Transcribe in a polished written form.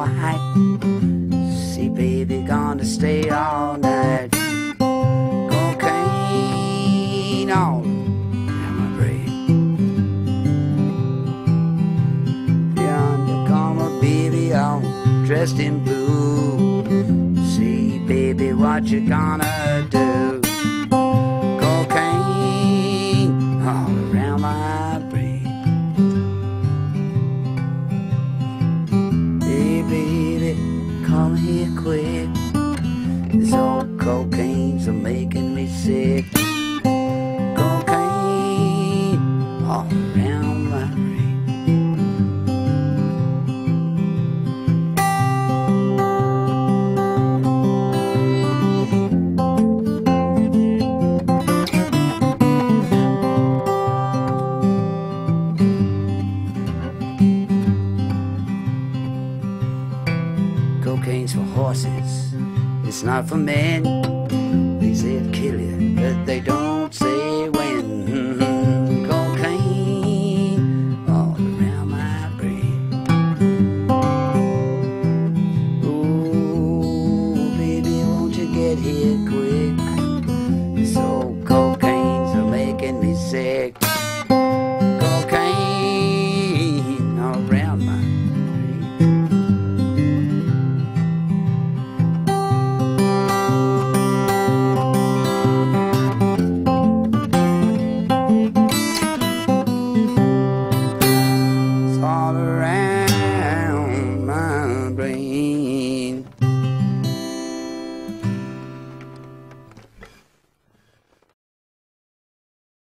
white. See, baby, gonna stay all night. Cocaine all around my brain. Yonder come a baby all dressed in blue. See, baby, what you gonna do? Cocaine all around my brain. Hey, baby, come here quick. This old cocaine's making me sick. Cocaine all around my brain. Cocaine's for horses, it's not for men.